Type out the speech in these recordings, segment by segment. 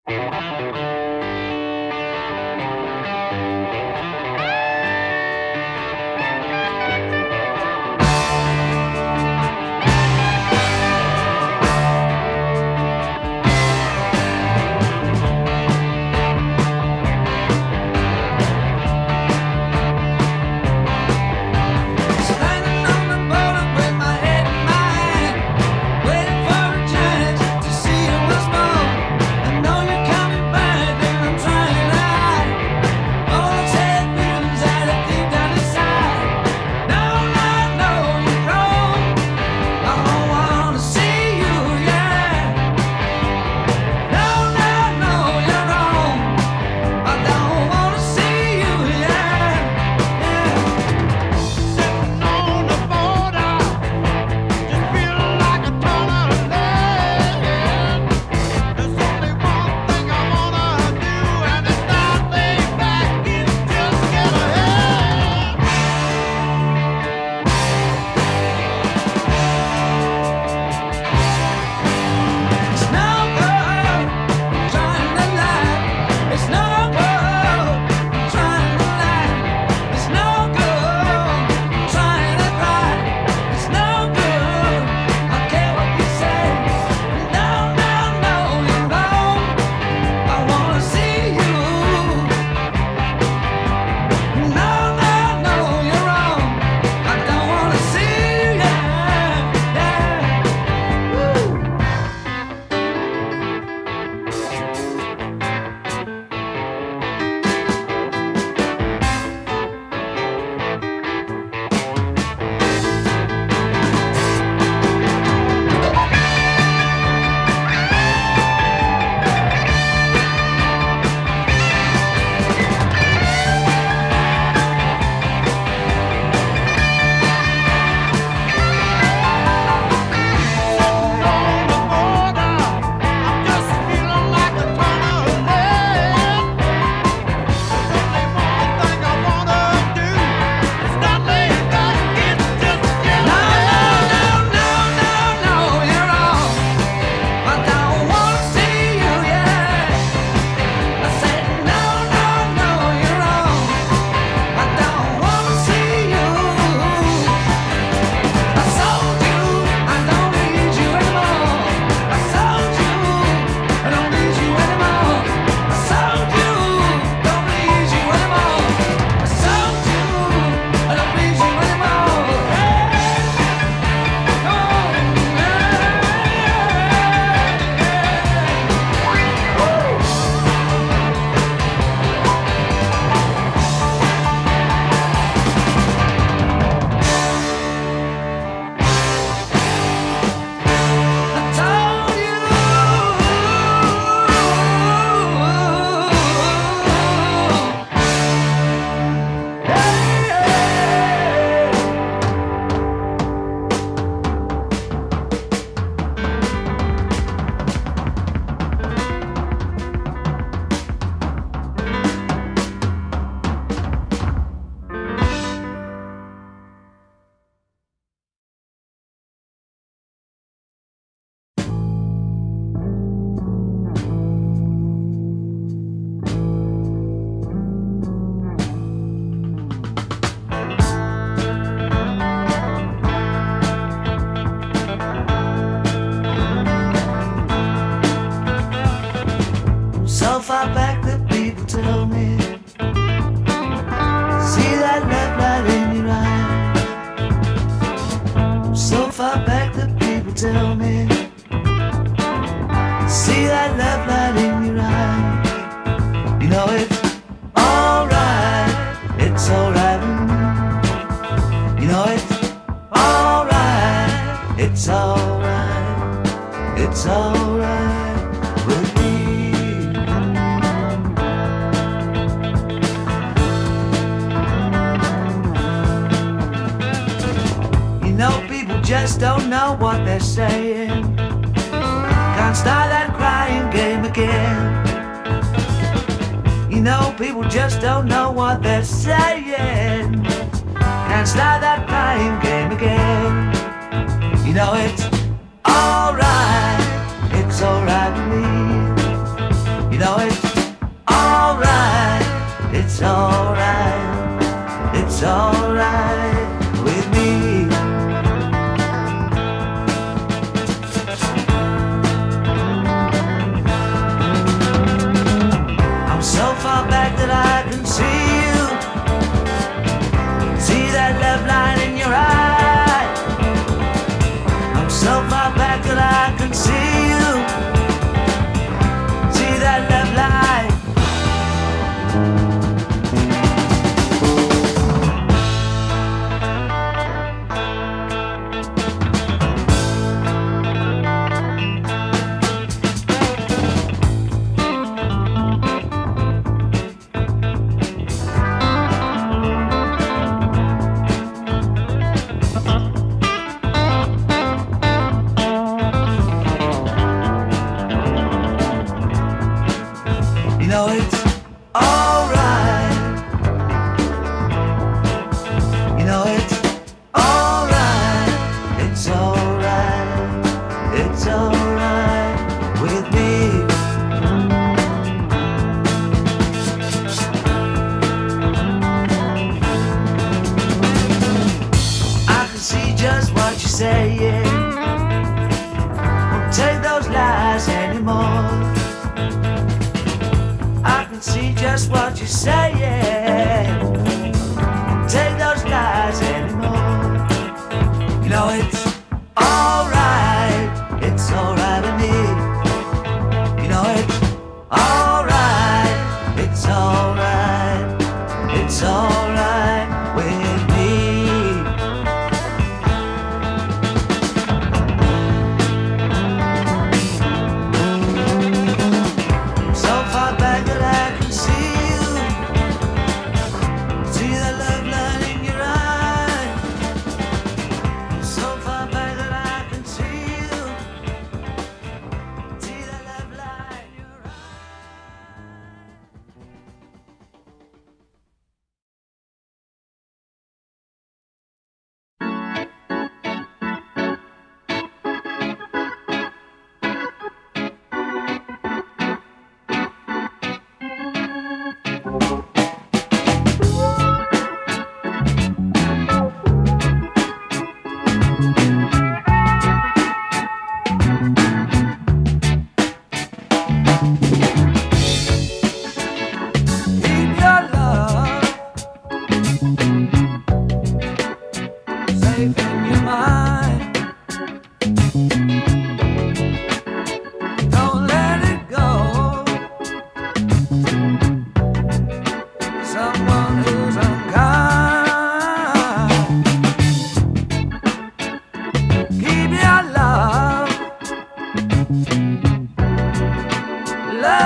far back that people tell me. See that love light in your eye. So far back that people tell me. See that love light in your eye. You know it's alright, it's alright. You know it's alright, it's alright, it's alright with me. You know people just don't know what they're saying. Can't start that crying game again. You know people just don't know what they're saying. Can't start that crying game again. You know it's alright with me. You You know it's alright, it's alright, it's alright with me. I'm so far back that I can see you, see that love line in your eye. I'm so far back that I can see you, see that love line. You know it's alright. You know it's alright. It's alright. It's alright with me. I can see just what you're saying. Won't take those lies anymore. I can see just what you're saying. Take those lies anymore. You know it's alright. It's alright with me. You know it's alright. It's alright. It's alright with me. So far back that I can see you, see that love line in your eye. So far back that I can see you, see that love line in your eye. Keep your love safe in your mind. Don't let it go. Someone who's unkind. Keep your love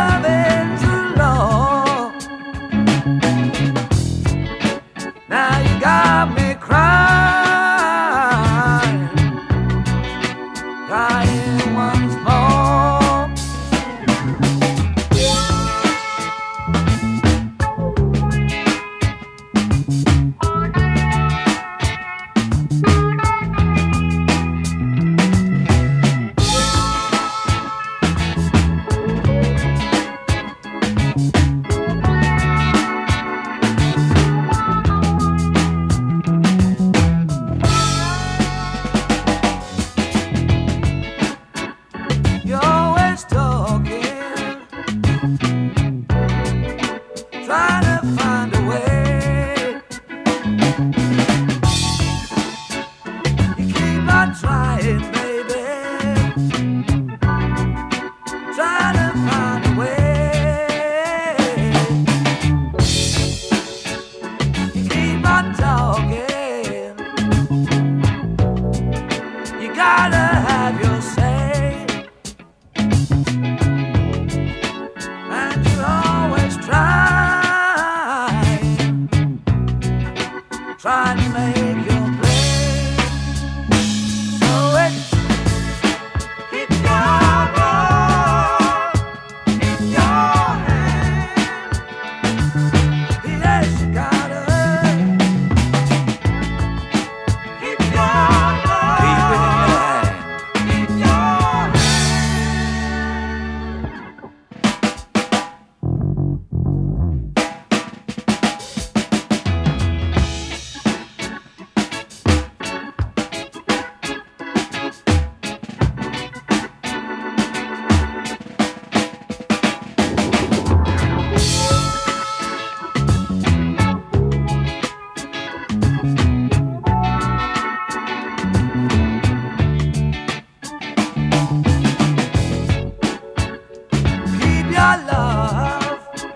your love,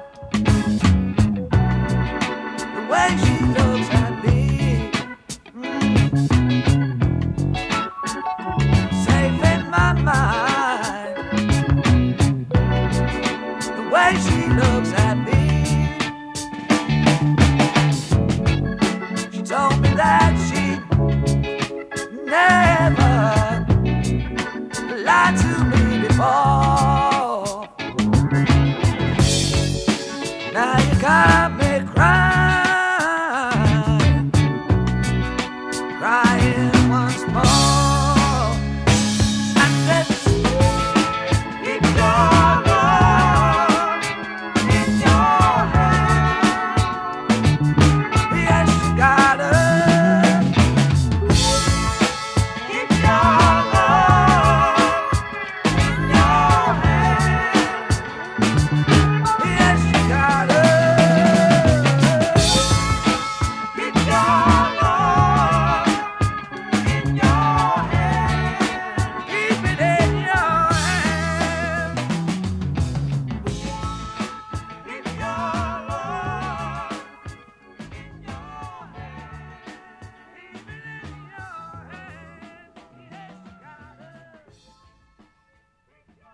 the way she looks at me, safe in my mind, the way she looks at me. She told me that she'd never lied to me before. Now you got me crying, crying once more. I said, keep your love in your hand. Yes, you gotta keep your love in your hand. Yes, you gotta keep your love in your hand. Keep it in your hand. Keep your love in your hand. Keep it in your hand. Yes, you gotta keep your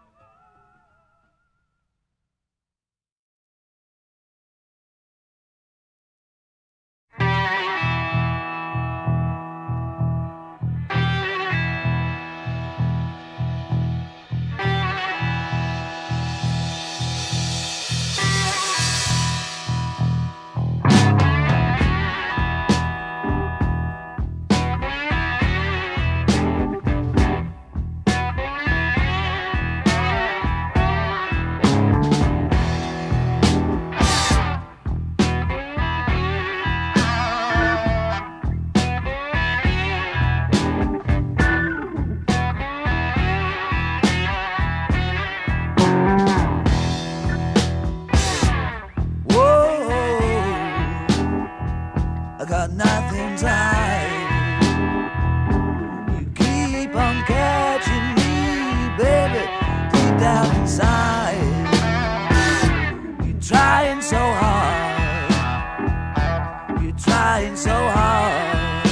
I got nothing time. You keep on catching me, baby, deep down inside. You're trying so hard. You're trying so hard.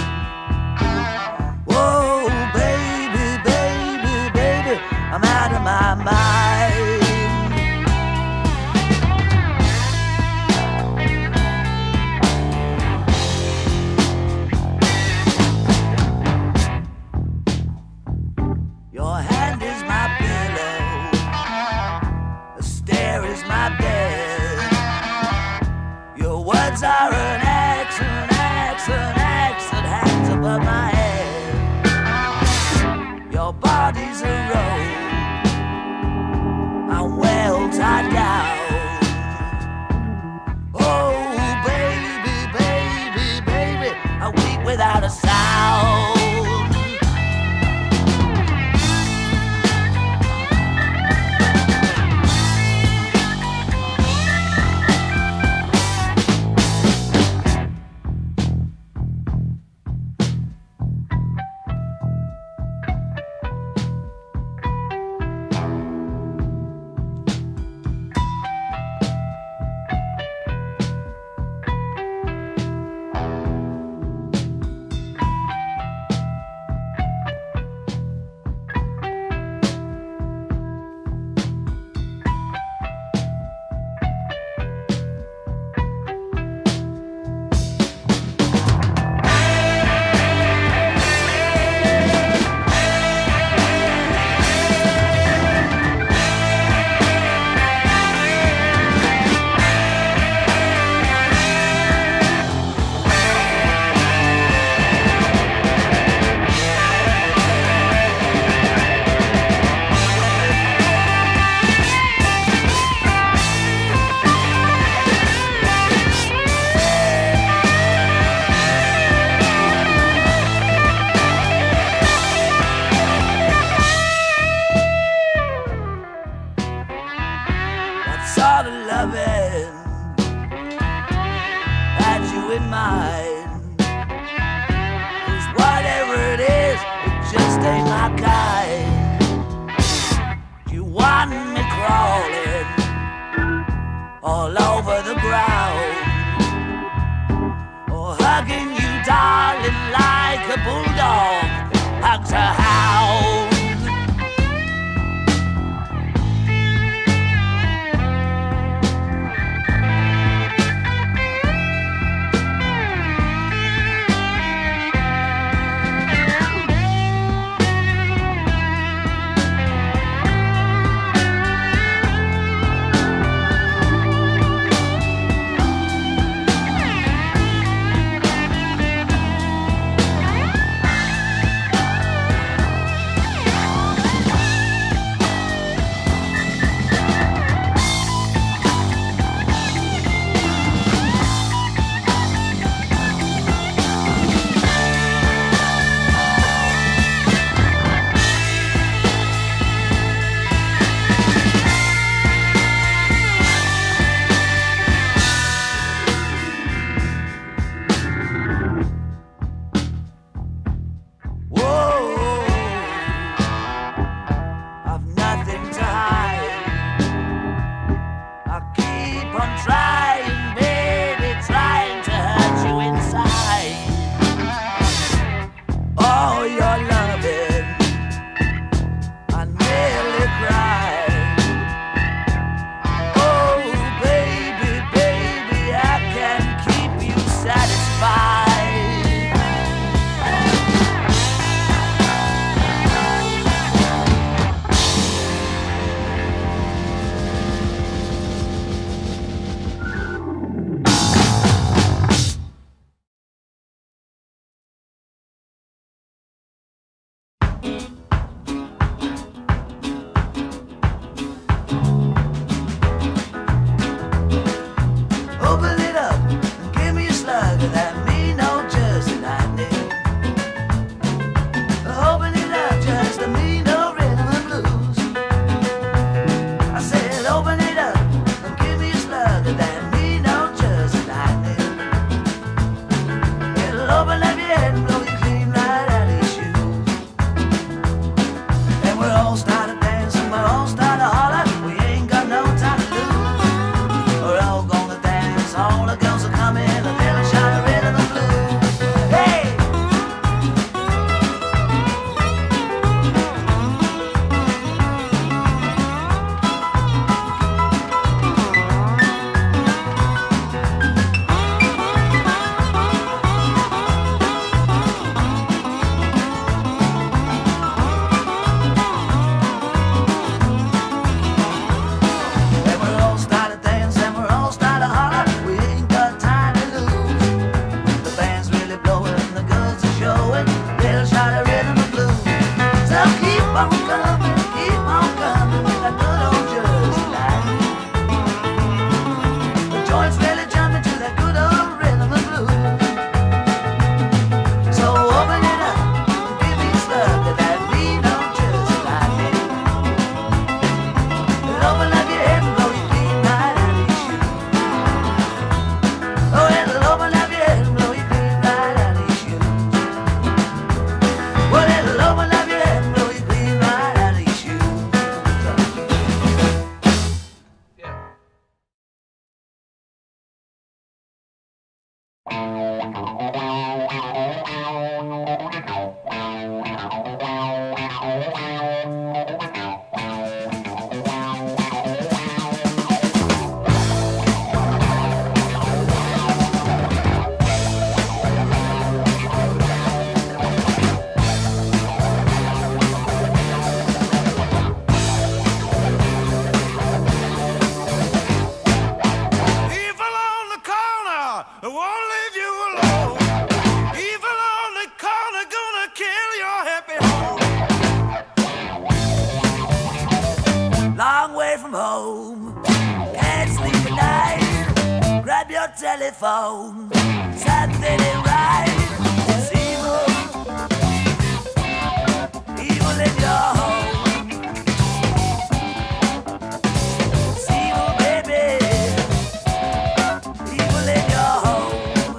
Whoa, baby, baby, baby, I'm out of my mind. Your hand is my pillow, a stare is my bed. Your words are an axe, an axe, an axe that hangs above my head. Your body's a rope, I'm well tied down. Oh, baby, baby, baby, I'm weak without a sound. Sort of loving had you in mind, 'cause whatever it is, it just ain't my kind. You want me crawling over the ground, or hugging you, darling, like a bulldog hugs a hound. Telephone, something ain't right. It's evil, evil in your home. It's evil, baby, evil in your home.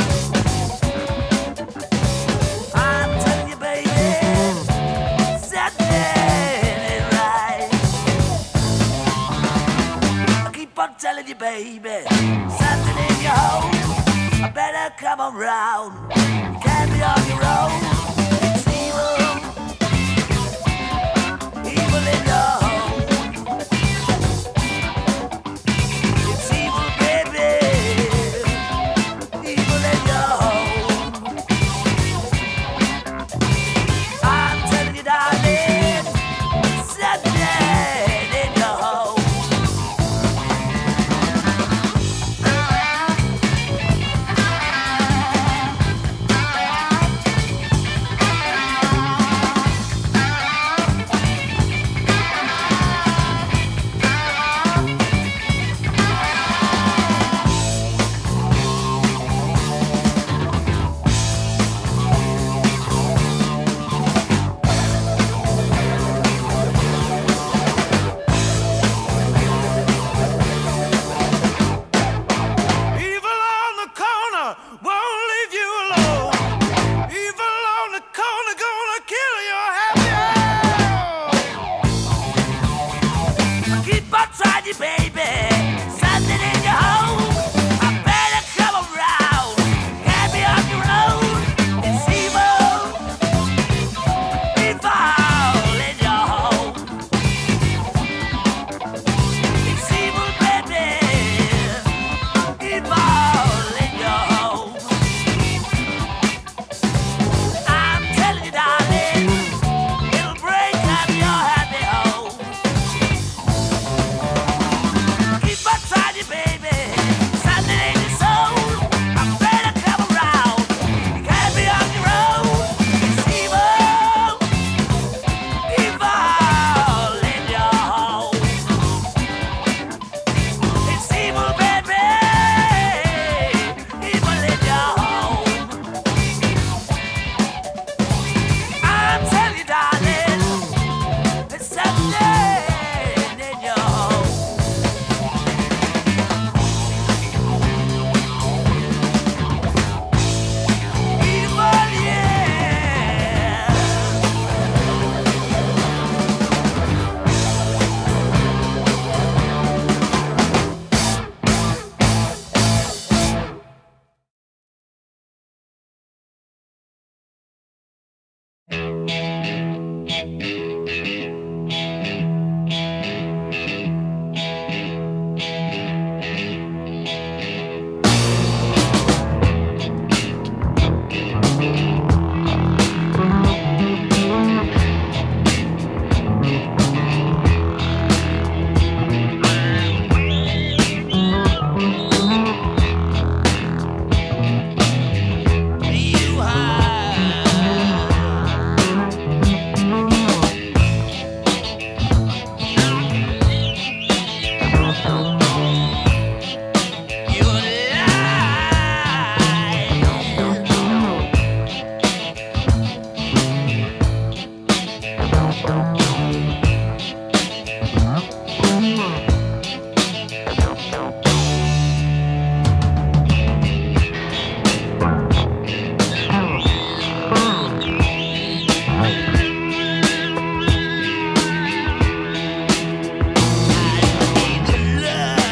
I'm telling you, baby, something ain't right. I keep on on telling you, baby, something in your home. I better come around. You can't be on your own. It's evil, evil in your home. It's evil, baby, evil in your home. I'm telling you, darling, something in your home. Evil on the corner won't leave you alone. Evil on the corner gonna kill your happy home. Keep on trying, you baby. Something in your home. I better come around. Can't be on your own. It's evil, evil in your home. It's evil, baby, evil in your home. I'm telling you, darling, it'll break up your happy home. Keep on trying, you baby. Something in your soul. I better come around. You can't be on your own. It's evil, evil in your home. It's evil, baby, evil in your home. I'm telling you, darling, it's something in your home. Evil, yeah. You you love.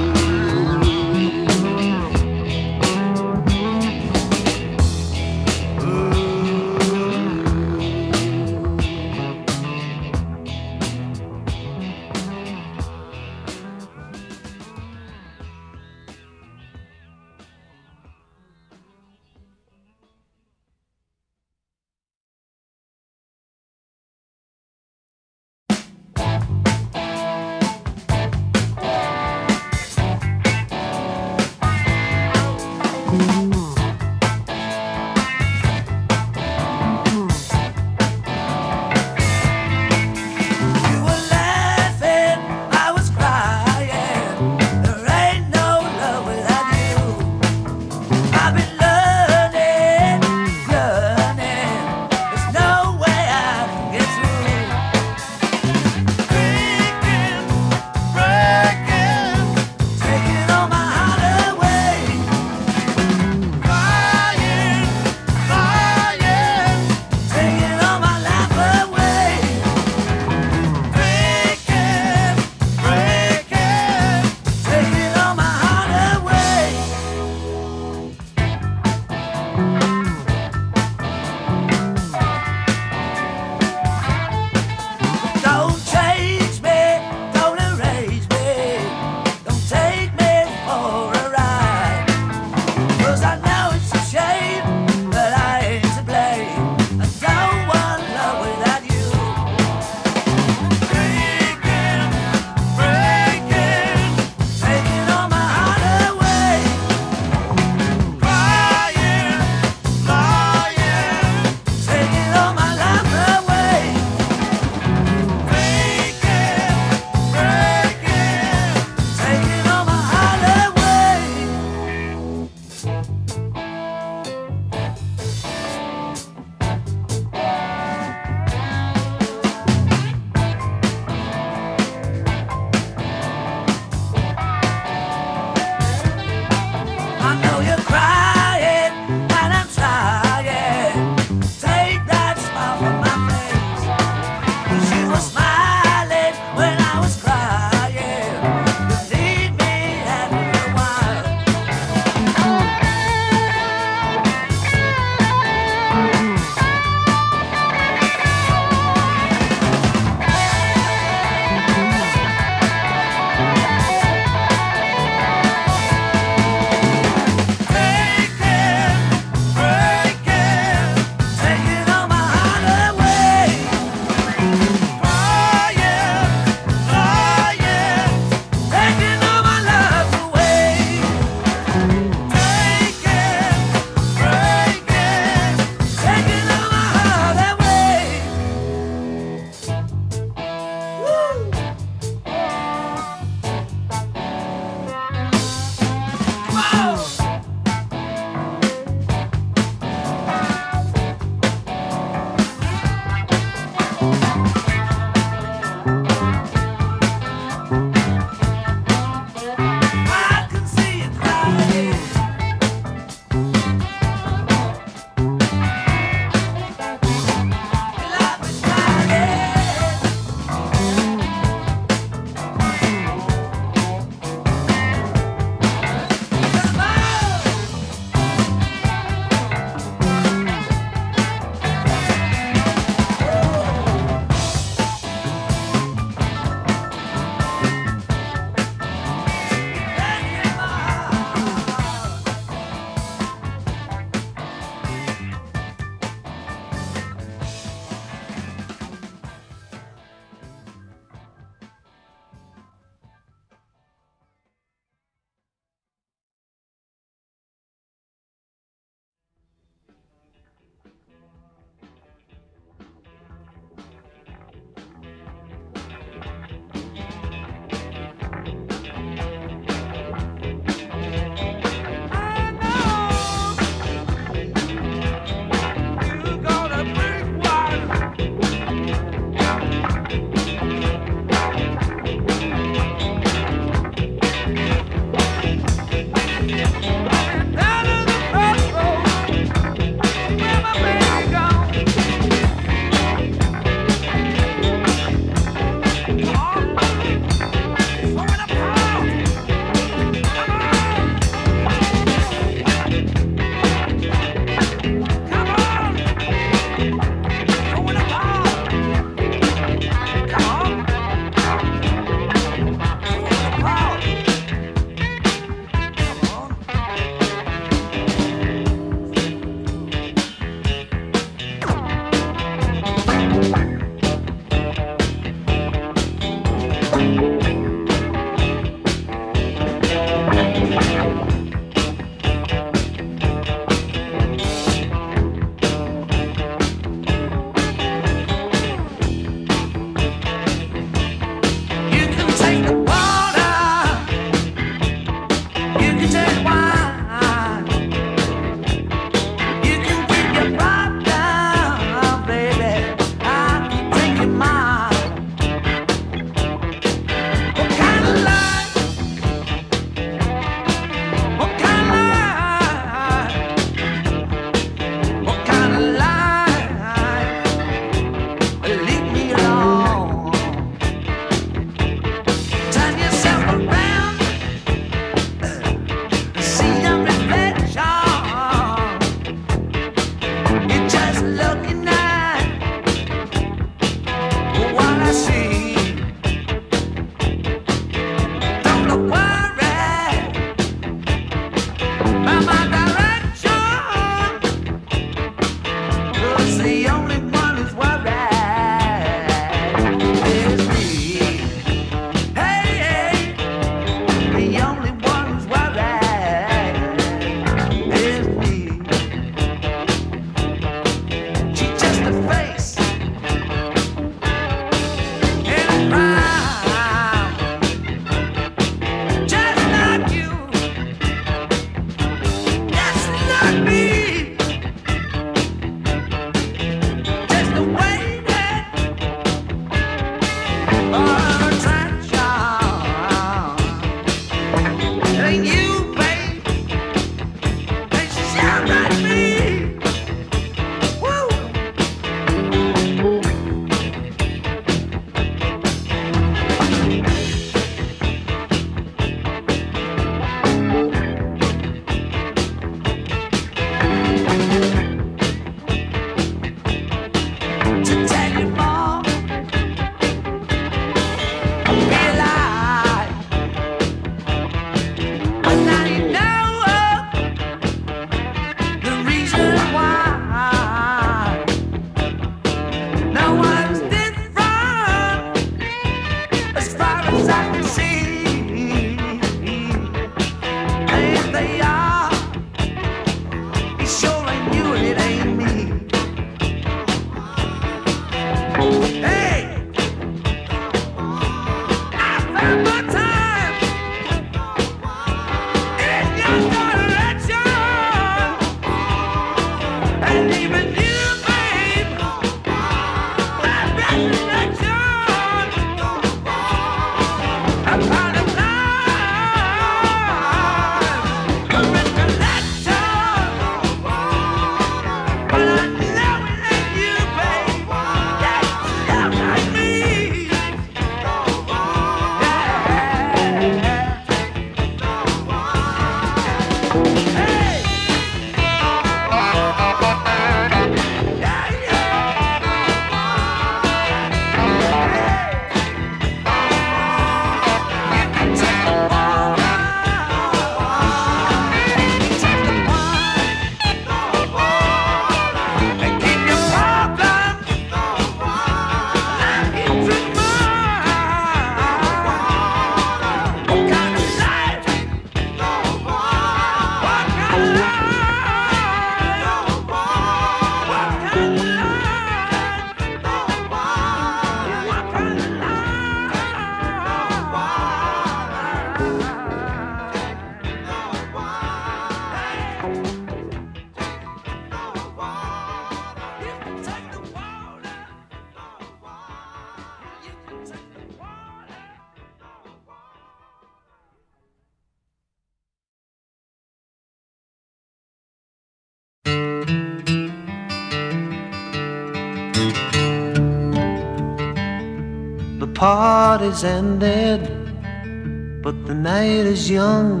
Party's ended, but the night is young,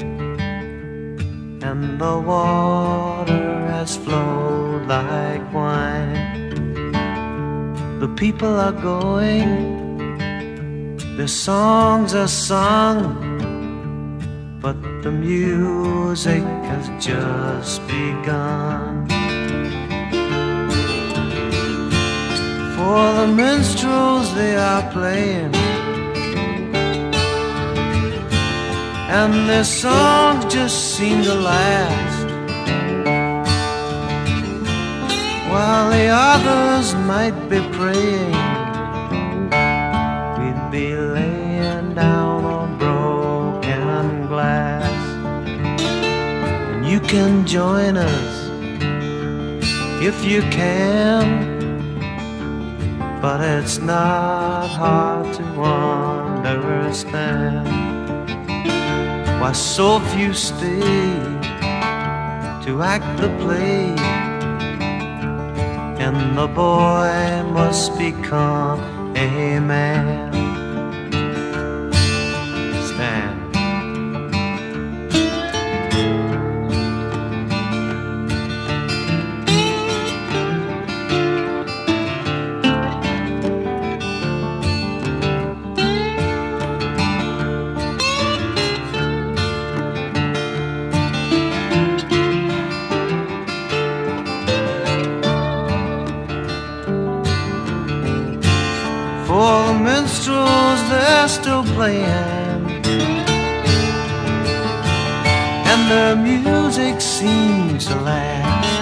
and the water has flowed like wine. The people are going, their songs are sung, but the music has just begun. For the minstrels they are playing, and their songs just seem to last, while the others might be praying. We'd be laying down on broken glass, and you can join us if you can. But it's not hard to understand why so few stay to act the play, and the boy must become a man. Stand. For the minstrels they're still playing, and their music seems to last,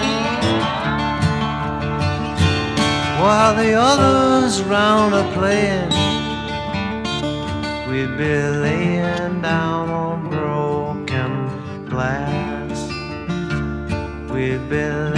while the others round are playing. We'd be laying down on broken glass. We'd be